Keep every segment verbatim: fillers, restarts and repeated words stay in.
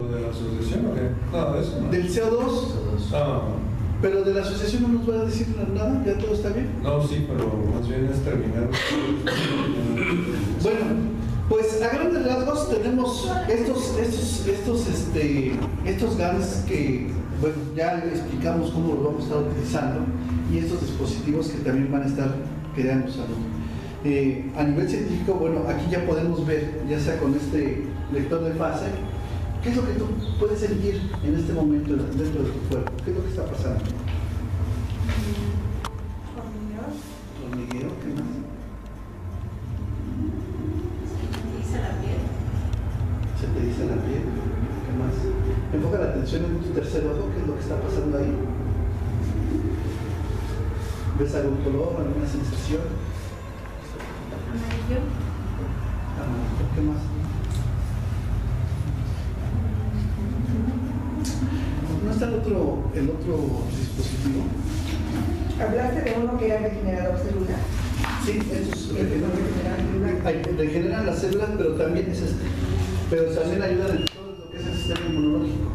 ¿Lo de la asociación o qué? No, eso no. Del C O dos. Ah. Pero de la asociación no nos va a decir nada, ya todo está bien. No, sí, pero más bien es terminar. Bueno, pues a grandes rasgos tenemos estos, estos, estos, este, estos G A Ns que, bueno, ya explicamos cómo los vamos a estar utilizando y estos dispositivos que también van a estar creando salud. Eh, a nivel científico, bueno, aquí ya podemos ver, ya sea con este lector de fase, ¿qué es lo que tú puedes sentir en este momento dentro de tu cuerpo? ¿Qué es lo que está pasando? Hormigueo. Hormigueo, ¿qué más? Se te dice la piel. Se te dice la piel, ¿qué más? Enfoca la atención en tu tercer ojo, ¿qué es lo que está pasando ahí? ¿Ves algún color, alguna sensación? Amarillo. Amarillo, ¿qué más? ¿No está el otro, el otro dispositivo? Hablaste de uno que era regenerador celular. Sí, estos El que no regenera celular. Ay, regeneran las células, pero también es este. Pero también ayudan en todo lo que es el sistema inmunológico.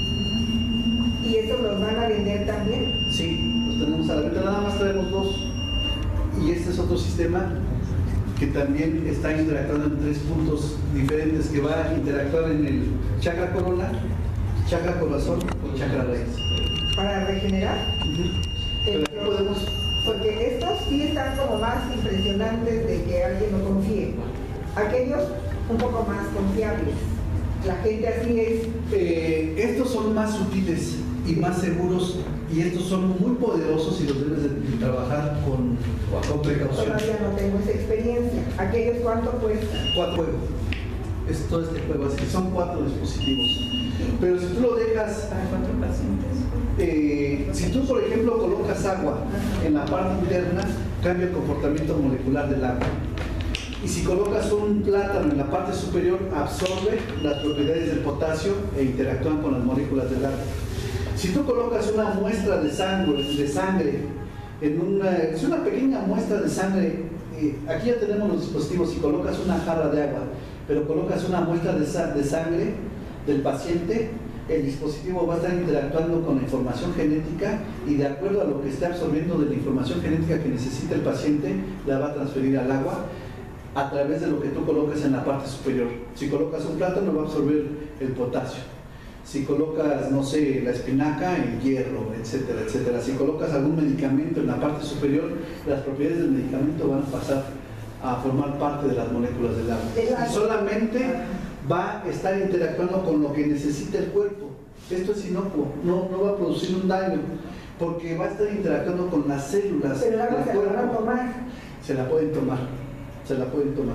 ¿Y estos los van a vender también? Sí, los tenemos a la venta, nada más traemos dos. Y este es otro sistema que también está interactuando en tres puntos diferentes, que va a interactuar en el chakra corona, chakra corazón y chakra raíz. ¿Para regenerar? Pero aquí podemos... Porque estos sí están como más impresionantes de que alguien lo confíe. Aquellos un poco más confiables. La gente así es. Eh, estos son más sutiles y más seguros, y estos son muy poderosos y los debes de, de trabajar con, con precaución. Todavía no tengo esa experiencia. ¿Aquellos cuánto cuestan? Cuatro juegos. Es todo este juego, así que son cuatro dispositivos. Pero si tú lo dejas, Para cuatro pacientes. eh, si tú por ejemplo colocas agua en la parte interna, cambia el comportamiento molecular del agua. Y si colocas un plátano en la parte superior, absorbe las propiedades del potasio e interactúan con las moléculas del agua. Si tú colocas una muestra de sangre, de sangre en una, es una pequeña muestra de sangre, eh, aquí ya tenemos los dispositivos, si colocas una jarra de agua, pero colocas una muestra de, sa de sangre del paciente, el dispositivo va a estar interactuando con la información genética y de acuerdo a lo que esté absorbiendo de la información genética que necesita el paciente, la va a transferir al agua a través de lo que tú colocas en la parte superior. Si colocas un plátano, va a absorber el potasio. Si colocas, no sé, la espinaca, el hierro, etcétera, etcétera. Si colocas algún medicamento en la parte superior, las propiedades del medicamento van a pasar a formar parte de las moléculas del agua. Y solamente va a estar interactuando con lo que necesita el cuerpo. Esto es inocuo, no, no va a producir un daño, porque va a estar interactuando con las células Pero el agua del se la van a cuerpo. tomar. Se la pueden tomar, se la pueden tomar.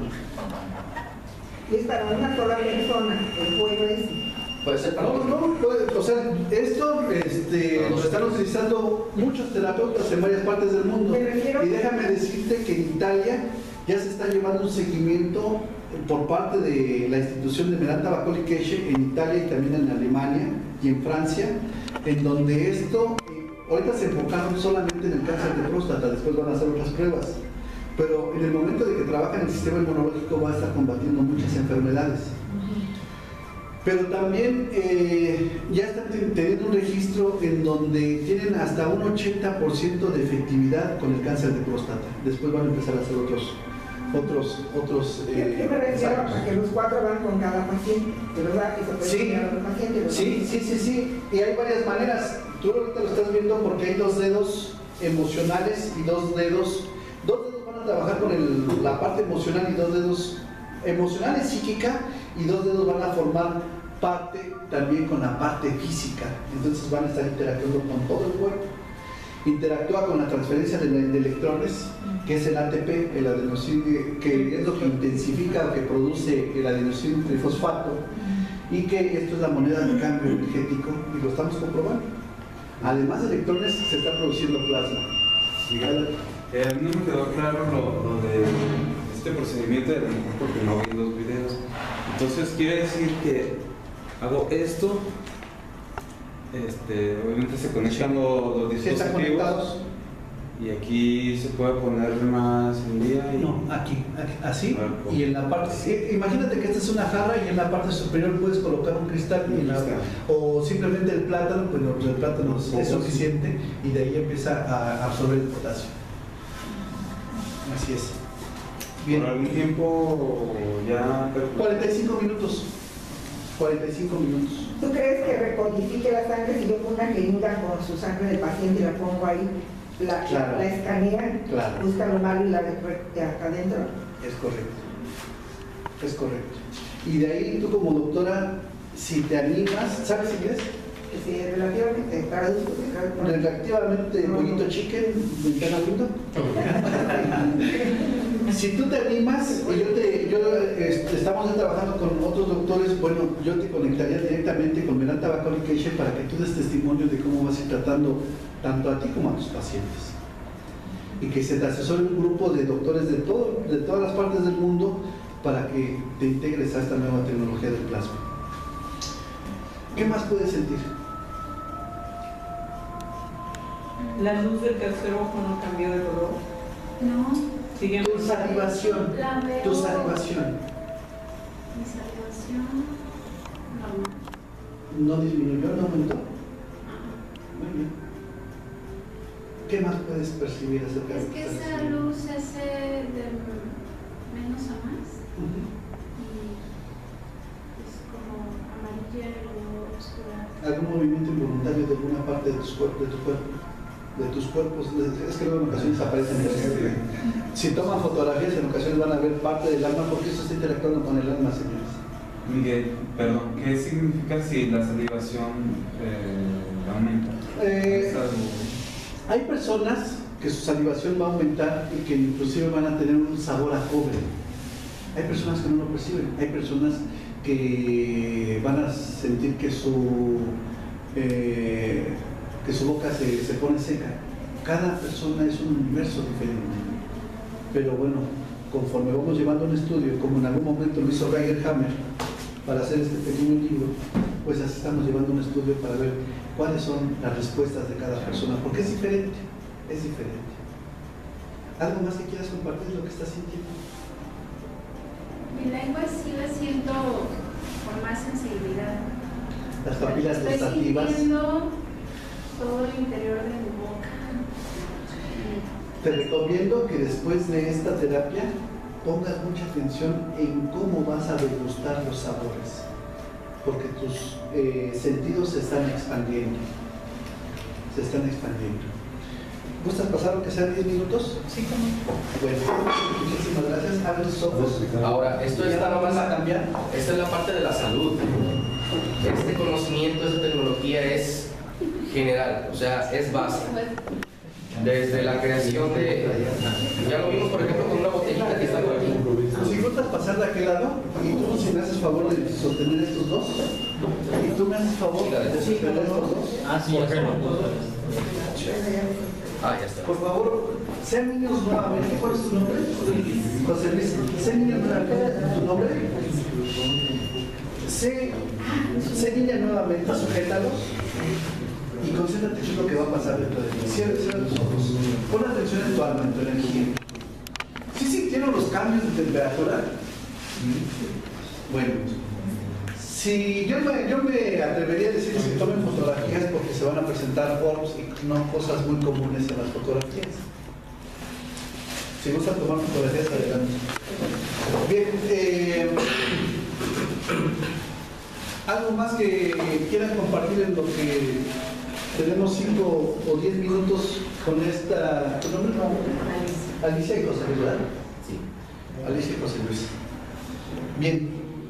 Y es para una sola persona el juego es. Puede ser para No, no, puede, o sea, esto este, lo están utilizando muchos terapeutas en varias partes del mundo. Me refiero- Y déjame decirte que en Italia ya se está llevando un seguimiento por parte de la institución de Merata Bacoli Keshe en Italia y también en Alemania y en Francia, en donde esto, eh, ahorita se enfocaron solamente en el cáncer de próstata, después van a hacer otras pruebas, pero en el momento de que trabajan el sistema inmunológico va a estar combatiendo muchas enfermedades. Pero también eh, ya están teniendo un registro en donde tienen hasta un ochenta por ciento de efectividad con el cáncer de próstata. Después van a empezar a hacer otros, otros, otros. Eh, Yo me refiero ensayos. a que los cuatro van con cada paciente, ¿verdad? Y se puede Sí. enseñar a otro paciente, ¿verdad? Sí, sí, sí, sí. Y hay varias maneras. Tú ahorita lo estás viendo porque hay dos dedos emocionales y dos dedos. Dos dedos van a trabajar con el, la parte emocional y dos dedos emocionales, psíquica, y dos dedos van a formar parte también con la parte física. Entonces van a estar interactuando con todo el cuerpo. Interactúa con la transferencia de, de electrones, que es el A T P, el adenosín, que es lo que intensifica o que produce el adenosín trifosfato, y que esto es la moneda de cambio energético, y lo estamos comprobando. Además de electrones, se está produciendo plasma. Sí, eh, a mí no me quedó claro lo, lo de este procedimiento de la mujer porque no vi los videos. Entonces quiere decir que hago esto, este, obviamente se conectan los, los Sí, están dispositivos conectados. Y aquí se puede poner más en día. Y... No, aquí, aquí, así. Ah, ¿cómo? Y en la parte, eh, imagínate que esta es una jarra y en la parte superior puedes colocar un cristal, y en la- Cristal. o simplemente el plátano, pues no, pues el plátano es, es Poco, suficiente y de ahí empieza a absorber el potasio. Así es. Bien. Por algún tiempo ya. cuarenta y cinco minutos. cuarenta y cinco minutos. ¿Tú crees que recodifique la sangre si yo pongo una jeringa con su sangre del paciente y la pongo ahí? La, Claro. la escanea, Claro. busca lo malo y la de de acá adentro. Es correcto. Es correcto. Y de ahí tú como doctora, si te animas, ¿sabes inglés? Que si relativamente traduzco, que creo que- Relativamente pollito chicken, ventana window. Si tú te animas, y yo te, yo, este, estamos ya trabajando con otros doctores, bueno, yo te conectaría directamente con Medanta Bacolication para que tú des testimonio de cómo vas a ir tratando tanto a ti como a tus pacientes. Y que se te asesore un grupo de doctores de, todo, de todas las partes del mundo para que te integres a esta nueva tecnología del plasma. ¿Qué más puedes sentir? La luz del tercer ojo no cambió de color. No, Sigue Tu salivación, la veo. tu salivación, Mi salivación normal. ¿no disminuyó, no aumentó? Muy bien. ¿Qué más puedes percibir acerca de Es lo que estás esa haciendo? luz se hace de menos a más Ujú. y es como amarilla y luego oscura. ¿Algún movimiento involuntario de alguna parte de, tus cuerpos, de tu cuerpo? De tus cuerpos, es que luego en ocasiones aparecen en el... Si toman fotografías, en ocasiones van a ver parte del alma, porque eso está interactuando con el alma, señores. Miguel, perdón, ¿qué significa si la salivación eh, aumenta? Eh, Es algo- Hay personas que su salivación va a aumentar y que inclusive van a tener un sabor a cobre. Hay personas que no lo perciben, hay personas que van a sentir que su, eh, que su boca se, se pone seca. Cada persona es un universo diferente. Pero bueno, conforme vamos llevando un estudio, como en algún momento lo hizo Roger Hammer para hacer este pequeño libro, pues así estamos llevando un estudio para ver cuáles son las respuestas de cada persona, porque es diferente, es diferente. ¿Algo más que quieras compartir de lo que estás sintiendo? Mi lengua sí la siento con más sensibilidad. Las papilas Estoy gustativas. sintiendo todo el interior de mi boca. Te recomiendo que después de esta terapia pongas mucha atención en cómo vas a degustar los sabores, porque tus eh, sentidos se están expandiendo, se están expandiendo. ¿Gustas pasar aunque sean diez minutos? Sí, como. Bueno, muchísimas gracias. Abre tus ojos. Ahora, esto Ya está no nomás vas a cambiar. Esta es la parte de la salud. Este conocimiento, esta tecnología es general, o sea, es básico. Desde la creación de, ya lo vimos por ejemplo con una botellita que está por aquí. Si gustas pasar de aquel lado, y tú si me haces favor de sostener estos dos, y tú me haces favor de sostener estos dos. Ah, sí, ya Ah, ya está. Por favor, sean niños nuevamente. ¿Cuál es tu nombre? José Luis. Sé niña nuevamente. ¿Tu nombre? Sé, sé niña nuevamente, sujétalos y concéntrate en lo que va a pasar dentro de ti. Cierra, cierra los ojos. Pon atención en tu alma, en tu energía. ¿Sí sintieron los cambios de temperatura? Bueno, si yo me, yo me atrevería a decir que tomen fotografías porque se van a presentar orbs y no cosas muy comunes en las fotografías. Si gustan tomar fotografías, adelante. Bien, eh, algo más que quieran compartir en lo que tenemos cinco o diez minutos con esta. ¿Tu nombre? No. Alicia y José Luis, ¿verdad? Sí. Alicia y José Luis. Bien.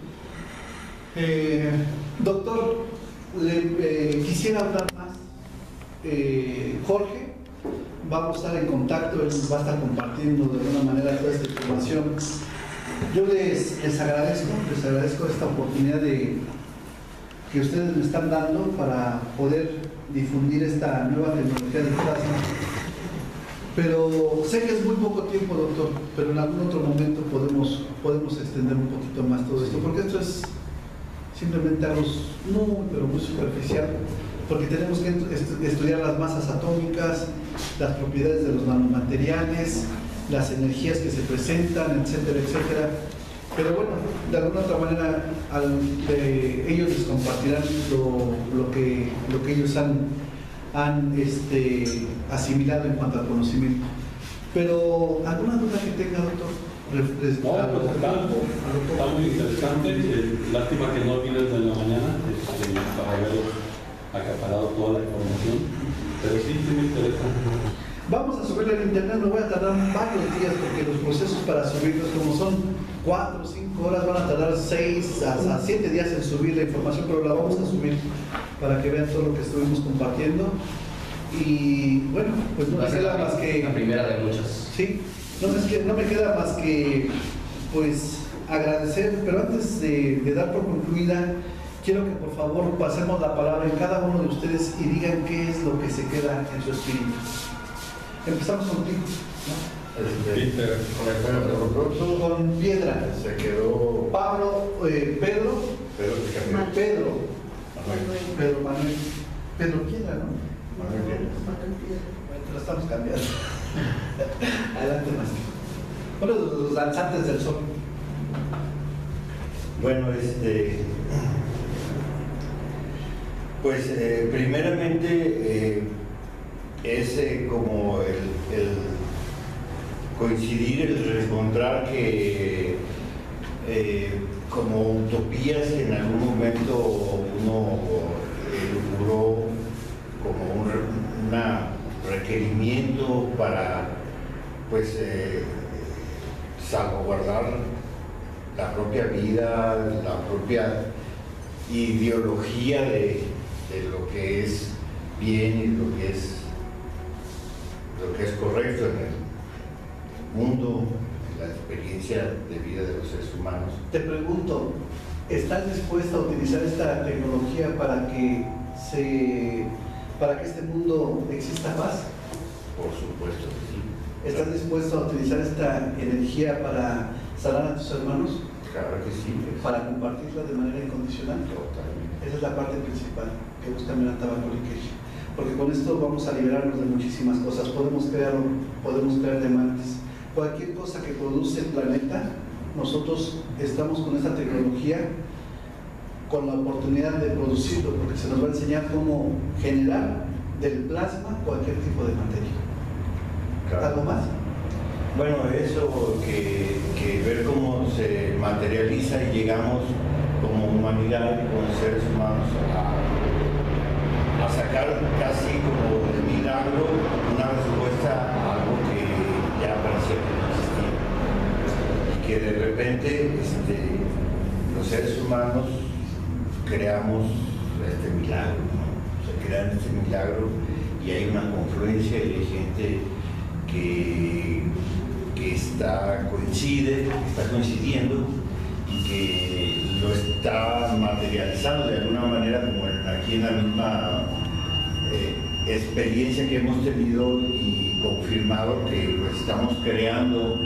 Eh, doctor, le eh, quisiera hablar más. Eh, Jorge, vamos a estar en contacto, él va a estar compartiendo de alguna manera toda esta información. Yo les, les agradezco, les agradezco esta oportunidad de que ustedes me están dando para poder difundir esta nueva tecnología del plasma. Pero sé que es muy poco tiempo, doctor, pero en algún otro momento podemos, podemos extender un poquito más todo esto, porque esto es simplemente algo muy, pero muy superficial porque tenemos que estu estudiar las masas atómicas, las propiedades de los nanomateriales, las energías que se presentan, etcétera, etcétera. Pero bueno, de alguna otra manera al, eh, ellos les compartirán lo, lo, que, lo que ellos han, han este, asimilado en cuanto al conocimiento. Pero, ¿alguna duda que tenga, doctor? No, pues está, está muy interesante. Eh, lástima que no vienes de la mañana este, para haber acaparado toda la información, pero sí, sí me interesa. Vamos a subirlo en internet, me voy a tardar varios días porque los procesos para subirlos, como son cuatro o cinco horas, van a tardar seis a siete días en subir la información, pero la vamos a subir para que vean todo lo que estuvimos compartiendo. Y bueno, pues no me queda más que... La primera de muchas. Sí, no me, no me queda más que pues agradecer, pero antes de, de dar por concluida, quiero que por favor pasemos la palabra en cada uno de ustedes y digan qué es lo que se queda en su espíritu. Empezamos contigo, ¿no? Peter, con, con Piedra. Se quedó Pablo, eh, Pedro. Pedro que cambió. Pedro. Manuel. Pedro Manuel. Pedro Piedra, ¿no? Manuel Piedra. Bueno, lo estamos cambiando. Adelante, maestro. Uno de los danzantes del sol. Bueno, este. Pues, eh, primeramente. Eh, es eh, como el, el coincidir, el encontrar que eh, como utopías en algún momento uno elaboró como un una requerimiento para pues eh, salvaguardar la propia vida, la propia ideología de, de lo que es bien y lo que es lo que es correcto en el mundo, en la experiencia de vida de los seres humanos. Te pregunto, ¿estás dispuesto a utilizar esta tecnología para que se, para que este mundo exista paz? Por supuesto que sí. ¿Estás dispuesto a utilizar esta energía para sanar a tus hermanos? Claro que sí. Pues. Para compartirla de manera incondicional. Totalmente. Esa es la parte principal que busca Miranda Bakulikesh. Porque con esto vamos a liberarnos de muchísimas cosas. Podemos crear, podemos crear diamantes. Cualquier cosa que produce el planeta, nosotros estamos con esta tecnología con la oportunidad de producirlo, porque se nos va a enseñar cómo generar del plasma cualquier tipo de materia. Claro. ¿Algo más? Bueno, eso que, que ver cómo se materializa y llegamos como humanidad y como seres humanos a a sacar casi como de milagro una respuesta a algo que ya parecía que no existía y que de repente este, los seres humanos creamos este milagro, ¿no? O sea, crean este milagro y hay una confluencia y hay gente que, que está coincide, que está coincidiendo y que lo está materializando de alguna manera, como aquí en la misma eh, experiencia que hemos tenido y confirmado que pues, estamos creando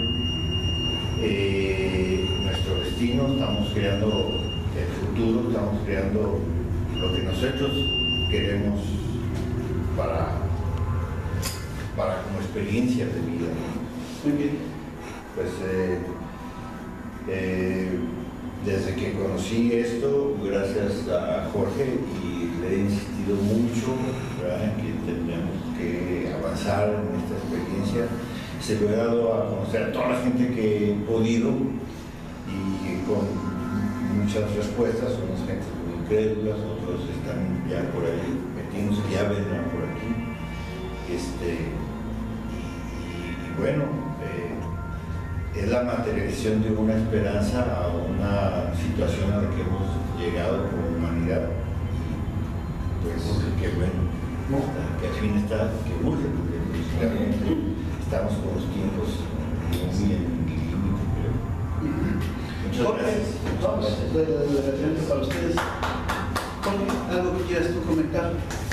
eh, nuestro destino, estamos creando el futuro, estamos creando lo que nosotros queremos para, para como experiencia de vida. Muy bien. Pues eh, eh, desde que conocí esto, gracias a Jorge, y le he insistido mucho, ¿verdad?, en que tendríamos que avanzar en esta experiencia. Se lo he dado a conocer a toda la gente que he podido y con muchas respuestas, unas gentes muy incrédulas, otros están ya por ahí metiéndose, ya vendrán por aquí. Este, y, y, y bueno, eh, es la materialización de una esperanza a una situación a la que hemos llegado como humanidad. Y pues que bueno, que al fin está, que urge, porque pues, realmente estamos con los tiempos muy en límite, creo. Muchas Jorge, gracias. vamos, agradecimiento para ustedes. Jorge, ¿algo que quieras tú comentar?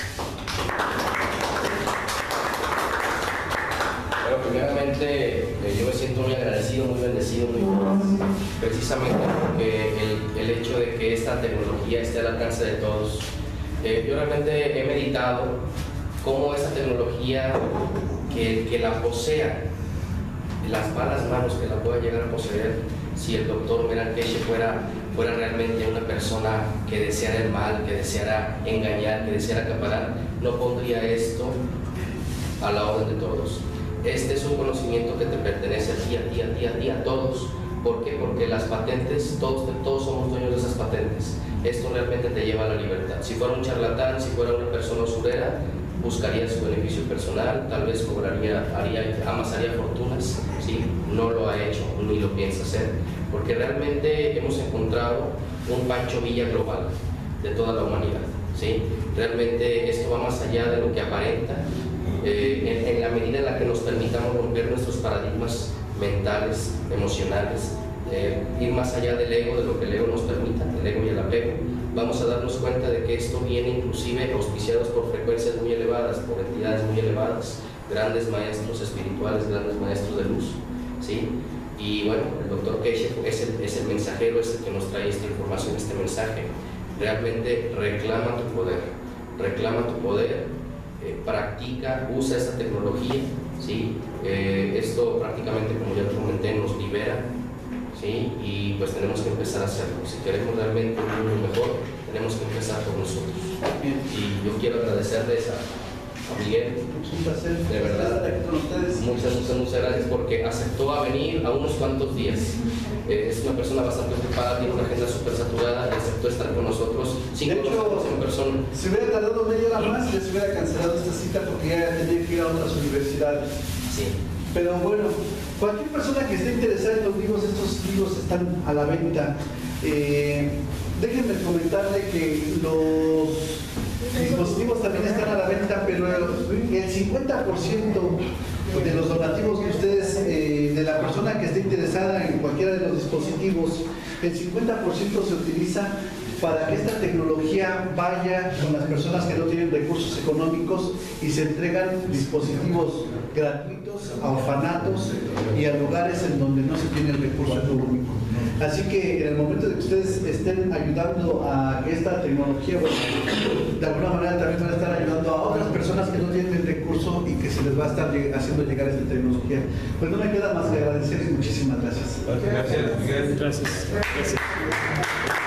Bueno, primeramente eh, yo me siento muy agradecido, muy bendecido, muy feliz, precisamente porque el, el hecho de que esta tecnología esté al alcance de todos Eh, yo realmente he meditado cómo esa tecnología que, que la posea, las malas manos que la pueda llegar a poseer, si el doctor Meral Keshe fuera, fuera realmente una persona que deseara el mal, que deseara engañar, que deseara acaparar, no pondría esto a la orden de todos. Este es un conocimiento que te pertenece a ti, a ti, a ti, a ti, a todos. ¿Por qué? Porque las patentes, todos, todos somos dueños de esas patentes. Esto realmente te lleva a la libertad. Si fuera un charlatán, si fuera una persona usurera, buscaría su beneficio personal, tal vez cobraría, haría, amasaría fortunas, ¿sí? No lo ha hecho, ni lo piensa hacer, porque realmente hemos encontrado un Pancho Villa global de toda la humanidad, ¿sí? Realmente esto va más allá de lo que aparenta, eh, en, en la medida en la que nos permitamos romper nuestros paradigmas mentales, emocionales, eh, ir más allá del ego, de lo que el ego nos permita, el ego y el apego, vamos a darnos cuenta de que esto viene inclusive auspiciados por frecuencias muy elevadas, por entidades muy elevadas, grandes maestros espirituales, grandes maestros de luz, ¿sí? Y bueno, el doctor Keshe es el, es el mensajero, es el que nos trae esta información, este mensaje. Realmente reclama tu poder, reclama tu poder, eh, practica, usa esta tecnología, ¿sí? Eh, esto prácticamente, como ya lo comenté, nos libera, ¿sí? Y pues tenemos que empezar a hacerlo. Si queremos realmente un mundo mejor, tenemos que empezar por nosotros. Y yo quiero agradecerles a, a Miguel, de verdad, muchas, muchas, muchas gracias porque aceptó a venir a unos cuantos días. Eh, es una persona bastante ocupada, tiene una agenda súper saturada y aceptó estar con nosotros sin conocernos en persona. Si hubiera tardado media hora más, ya se hubiera cancelado esta cita porque ya tenía que ir a otras universidades. Sí. Pero bueno, cualquier persona que esté interesada en los libros, estos libros están a la venta. Eh, déjenme comentarle que los dispositivos también están a la venta, pero el cincuenta por ciento de los donativos que ustedes, eh, de la persona que esté interesada en cualquiera de los dispositivos, el cincuenta por ciento se utiliza para que esta tecnología vaya con las personas que no tienen recursos económicos y se entregan dispositivos gratuitos a orfanatos y a lugares en donde no se tiene el recurso económico. Así que en el momento de que ustedes estén ayudando a que esta tecnología, bueno, de alguna manera también van a estar ayudando a otras personas que no tienen el recurso y que se les va a estar haciendo llegar esta tecnología. Pues no me queda más que agradecer y muchísimas gracias. Gracias, Miguel. Gracias. Gracias.